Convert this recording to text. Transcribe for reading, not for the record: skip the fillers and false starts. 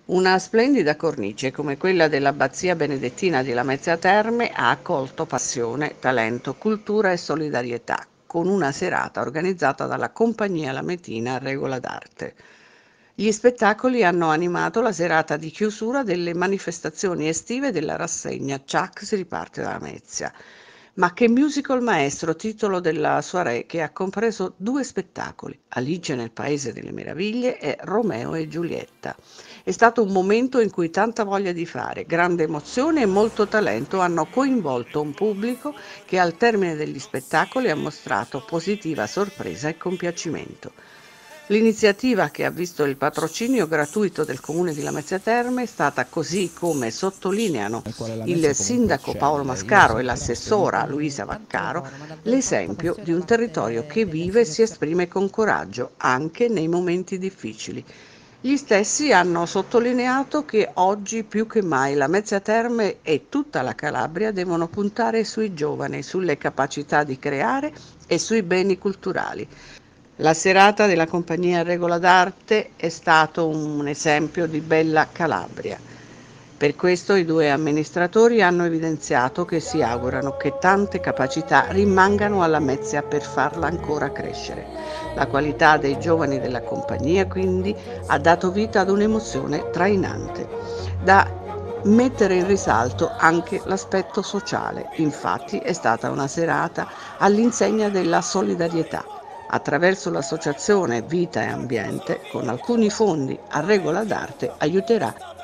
Una splendida cornice come quella dell'Abbazia Benedettina di Lamezia Terme ha accolto passione, talento, cultura e solidarietà, con una serata organizzata dalla Compagnia Lametina Regola d'Arte. Gli spettacoli hanno animato la serata di chiusura delle manifestazioni estive della rassegna Ciak si riparte da Lamezia. Ma che musical maestro, titolo della soirée, che ha compreso due spettacoli, Alice nel Paese delle Meraviglie e Romeo e Giulietta. È stato un momento in cui tanta voglia di fare, grande emozione e molto talento hanno coinvolto un pubblico che al termine degli spettacoli ha mostrato positiva sorpresa e compiacimento. L'iniziativa, che ha visto il patrocinio gratuito del Comune di Lamezia Terme, è stata, così come sottolineano nel quale la Lamezia il comunque sindaco Paolo eccelle. Io ho Mascaro e sempre visto l'assessora Luisa tanta Vaccaro, lavoro, ma davvero tanta l'esempio passione di da un territorio parte che delle vive e si associazioni. esprime con coraggio anche nei momenti difficili. Gli stessi hanno sottolineato che oggi più che mai Lamezia Terme e tutta la Calabria devono puntare sui giovani, sulle capacità di creare e sui beni culturali. La serata della Compagnia Regola d'Arte è stato un esempio di bella Calabria. Per questo i due amministratori hanno evidenziato che si augurano che tante capacità rimangano alla Lamezia per farla ancora crescere. La qualità dei giovani della compagnia, quindi, ha dato vita ad un'emozione trainante. Da mettere in risalto anche l'aspetto sociale. Infatti è stata una serata all'insegna della solidarietà. Attraverso l'associazione Vita e Ambiente, con alcuni fondi a Regola d'Arte, aiuterà